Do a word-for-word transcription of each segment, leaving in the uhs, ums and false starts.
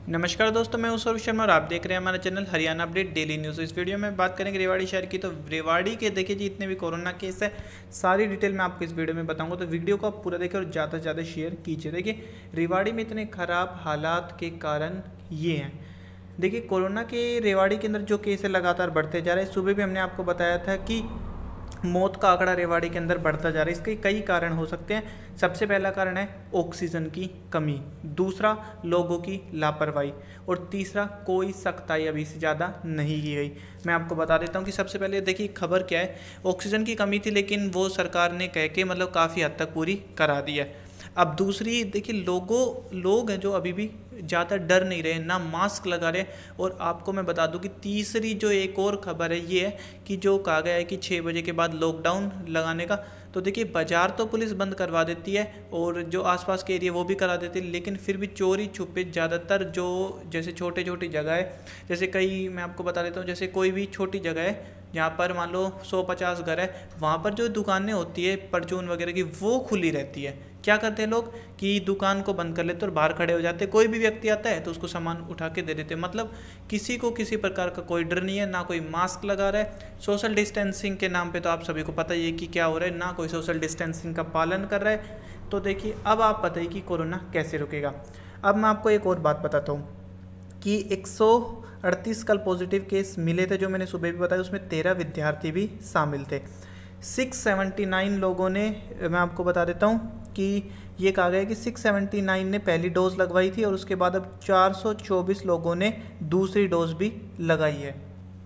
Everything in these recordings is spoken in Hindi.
नमस्कार दोस्तों, मैं हूं सौरभ शर्मा और आप देख रहे हैं हमारा channel Haryana update daily news. इस वीडियो में बात करेंगे रेवाड़ी शहर की। तो रेवाड़ी के देखिए जी, इतने भी कोरोना केस है, सारी डिटेल मैं आपको इस वीडियो में बताऊंगा। तो वीडियो को आप पूरा देखिए और ज़्यादा से ज़्यादा शेयर कीजिए। देखिए रेवाड़ी में इतने ख़राब हालात के कारण ये हैं। देखिए कोरोना के रेवाड़ी के अंदर जो केस है लगातार बढ़ते जा रहे हैं। सुबह भी हमने आपको बताया था कि मौत का आंकड़ा रेवाड़ी के अंदर बढ़ता जा रहा है। इसके कई कारण हो सकते हैं। सबसे पहला कारण है ऑक्सीजन की कमी, दूसरा लोगों की लापरवाही और तीसरा कोई सख्ताई अभी से ज़्यादा नहीं की गई। मैं आपको बता देता हूं कि सबसे पहले देखिए खबर क्या है। ऑक्सीजन की कमी थी, लेकिन वो सरकार ने कह के मतलब काफ़ी हद तक पूरी करा दी है। अब दूसरी देखिए लोगों लोग हैं जो अभी भी ज़्यादा डर नहीं रहे, ना मास्क लगा रहे। और आपको मैं बता दूं कि तीसरी जो एक और खबर है ये है कि जो कहा गया है कि छः बजे के बाद लॉकडाउन लगाने का। तो देखिए बाज़ार तो पुलिस बंद करवा देती है और जो आसपास के एरिया वो भी करा देती है, लेकिन फिर भी चोरी छुपे ज़्यादातर जो जैसे छोटे छोटी जगह है, जैसे कई मैं आपको बता देता हूँ, जैसे कोई भी छोटी जगह है जहाँ पर मान लो सौ पचास घर है, वहाँ पर जो दुकानें होती है परचून वगैरह की वो खुली रहती है। क्या करते हैं लोग कि दुकान को बंद कर लेते और बाहर खड़े हो जाते। कोई भी व्यक्ति आता है तो उसको सामान उठा के दे देते। मतलब किसी को किसी प्रकार का कोई डर नहीं है, ना कोई मास्क लगा रहा है। सोशल डिस्टेंसिंग के नाम पे तो आप सभी को पता ही है कि क्या हो रहा है, ना कोई सोशल डिस्टेंसिंग का पालन कर रहा है। तो देखिए अब आप बताइए कि कोरोना कैसे रुकेगा। अब मैं आपको एक और बात बताता हूँ कि एक सौ अड़तीस कल पॉजिटिव केस मिले थे, जो मैंने सुबह भी बताया। उसमें तेरह विद्यार्थी भी शामिल थे। सिक्स सेवेंटी नाइन लोगों ने, मैं आपको बता देता हूँ कि ये कहा गया है कि सिक्स सेवेंटी नाइन ने पहली डोज लगवाई थी और उसके बाद अब चार सौ चौबीस लोगों ने दूसरी डोज भी लगाई है।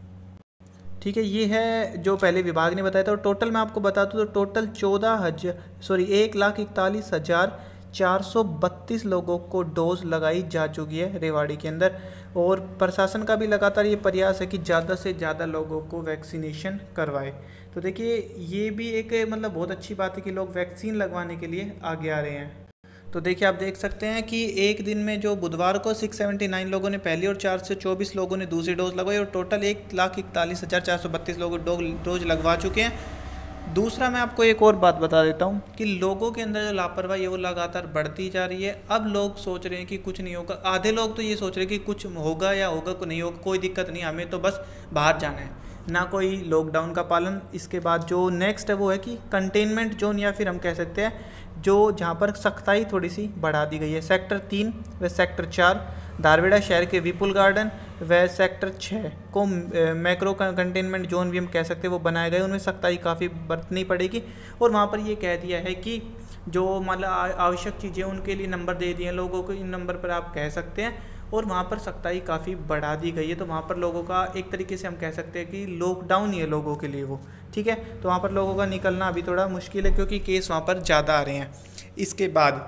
ठीक है, ये है जो पहले विभाग ने बताया था। और टोटल मैं आपको बता दूँ तो टोटल चौदह हजार सॉरी एक लाख इकतालीस हज़ार चार सौ बत्तीस लोगों को डोज लगाई जा चुकी है रेवाड़ी के अंदर। और प्रशासन का भी लगातार ये प्रयास है कि ज़्यादा से ज़्यादा लोगों को वैक्सीनेशन करवाए। तो देखिए ये भी एक मतलब बहुत अच्छी बात है कि लोग वैक्सीन लगवाने के लिए आगे आ रहे हैं। तो देखिए आप देख सकते हैं कि एक दिन में जो बुधवार को सिक्स सेवेंटी नाइन लोगों ने पहली और चार सौ चौबीस लोगों ने दूसरी डोज लगवाई और टोटल एक लाख इकतालीस हज़ार चार सौ बत्तीस लोग डोज लगवा चुके हैं। दूसरा मैं आपको एक और बात बता देता हूँ कि लोगों के अंदर जो लापरवाही है वो लगातार बढ़ती जा रही है। अब लोग सोच रहे हैं कि कुछ नहीं होगा। आधे लोग तो ये सोच रहे हैं कि कुछ होगा या होगा को नहीं होगा, कोई दिक्कत नहीं, हमें तो बस बाहर जाना है, ना कोई लॉकडाउन का पालन। इसके बाद जो नेक्स्ट है वो है कि कंटेनमेंट जोन, या फिर हम कह सकते हैं जो जहाँ पर सख्ताई थोड़ी सी बढ़ा दी गई है। सेक्टर तीन व सेक्टर चार धारवेड़ा शहर के विपुल गार्डन व सेक्टर छः को मैक्रो कंटेनमेंट जोन भी हम कह सकते हैं वो बनाए गए। उनमें सख्ताई काफ़ी बरतनी पड़ेगी। और वहाँ पर ये कह दिया है कि जो मतलब आवश्यक चीज़ें उनके लिए नंबर दे दिए हैं लोगों को, इन नंबर पर आप कह सकते हैं। और वहाँ पर सख्ताई काफ़ी बढ़ा दी गई है। तो वहाँ पर लोगों का एक तरीके से हम कह सकते हैं कि लॉकडाउन ही है लोगों के लिए वो, ठीक है। तो वहाँ पर लोगों का निकलना अभी थोड़ा मुश्किल है क्योंकि केस वहाँ पर ज़्यादा आ रहे हैं। इसके बाद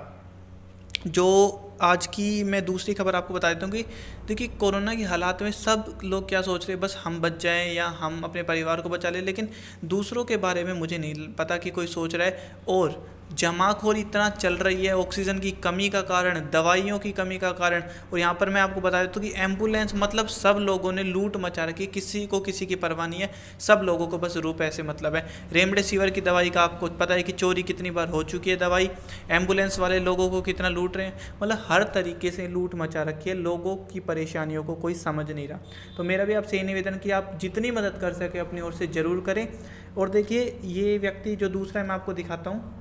जो आज की मैं दूसरी खबर आपको बता देता हूँ कि देखिए कोरोना की हालात में सब लोग क्या सोच रहे हैं, बस हम बच जाएं या हम अपने परिवार को बचा लें, लेकिन दूसरों के बारे में मुझे नहीं पता कि कोई सोच रहा है। और जमाखोरी इतना चल रही है ऑक्सीजन की कमी का कारण, दवाइयों की कमी का कारण। और यहाँ पर मैं आपको बता देता हूँ कि एम्बुलेंस मतलब सब लोगों ने लूट मचा रखी है, किसी को किसी की परवाह नहीं है। सब लोगों को बस रुपए से मतलब है। रेमडेसिविर की दवाई का आपको पता है कि चोरी कितनी बार हो चुकी है दवाई। एम्बुलेंस वाले लोगों को कितना लूट रहे हैं, मतलब हर तरीके से लूट मचा रखी है। लोगों की परेशानियों को कोई समझ नहीं रहा। तो मेरा भी आपसे ये निवेदन कि आप जितनी मदद कर सके अपनी ओर से ज़रूर करें। और देखिए ये व्यक्ति जो दूसरा है मैं आपको दिखाता हूँ।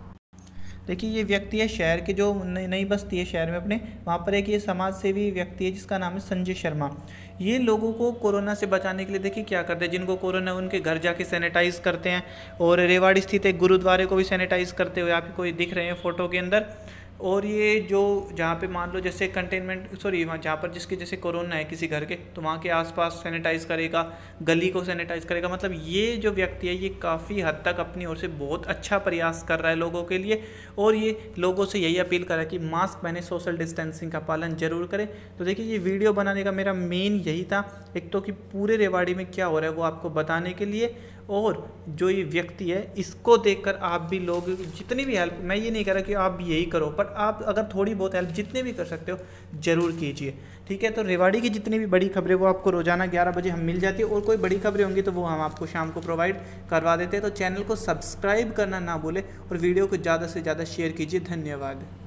देखिए ये व्यक्ति है शहर के, जो नई बस्ती है शहर में अपने, वहाँ पर एक ये समाज सेवी व्यक्ति है जिसका नाम है संजय शर्मा। ये लोगों को कोरोना से बचाने के लिए देखिए क्या करते हैं, जिनको कोरोना है उनके घर जाके सैनिटाइज करते हैं। और रेवाड़ी स्थित एक गुरुद्वारे को भी सैनिटाइज करते हुए आप कोई दिख रहे हैं फोटो के अंदर। और ये जो जहाँ पे मान लो जैसे कंटेनमेंट सॉरी वहाँ जहाँ पर जिसके जैसे कोरोना है किसी घर के, तो वहाँ के आसपास सैनिटाइज करेगा, गली को सैनिटाइज करेगा। मतलब ये जो व्यक्ति है ये काफ़ी हद तक अपनी ओर से बहुत अच्छा प्रयास कर रहा है लोगों के लिए। और ये लोगों से यही अपील कर रहा है कि मास्क पहने, सोशल डिस्टेंसिंग का पालन जरूर करें। तो देखिए ये वीडियो बनाने का मेरा मेन यही था, एक तो कि पूरे रेवाड़ी में क्या हो रहा है वो आपको बताने के लिए। और जो ये व्यक्ति है इसको देखकर आप भी लोग जितनी भी हेल्प, मैं ये नहीं कह रहा कि आप भी यही करो, पर आप अगर थोड़ी बहुत हेल्प जितने भी कर सकते हो ज़रूर कीजिए, ठीक है। तो रेवाड़ी की जितनी भी बड़ी खबरें वो आपको रोजाना ग्यारह बजे हम मिल जाती है। और कोई बड़ी खबरें होंगी तो वो हम आपको शाम को प्रोवाइड करवा देते हैं। तो चैनल को सब्सक्राइब करना ना भूलें और वीडियो को ज़्यादा से ज़्यादा शेयर कीजिए। धन्यवाद।